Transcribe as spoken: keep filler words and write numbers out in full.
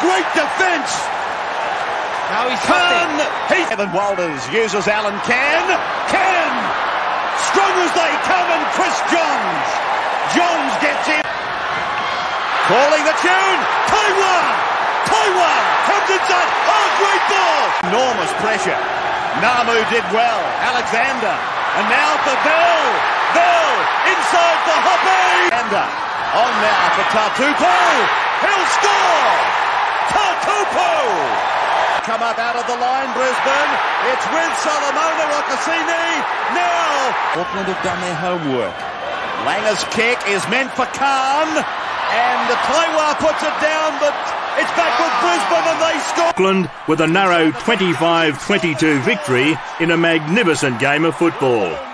great defence. Now he's Khan, he... Evan Walters uses Alan Can. Can! Strong as they come, and Chris Johns. Johns gets in. Calling the tune. Taiwa! Taiwa comes inside. Oh, great ball! Enormous pressure. Namu did well. Alexander. And now for Bell. Bell inside the Hoppe. And on now for Tatupu. He'll score! Tatupu! Come up out of the line, Brisbane. It's with Solomona Rokasini. Now. Auckland have done their homework. Langer's kick is meant for Khan. And the Taiwa puts it down, but it's back with Brisbane and they score. Auckland with a narrow twenty-five twenty-two victory in a magnificent game of football.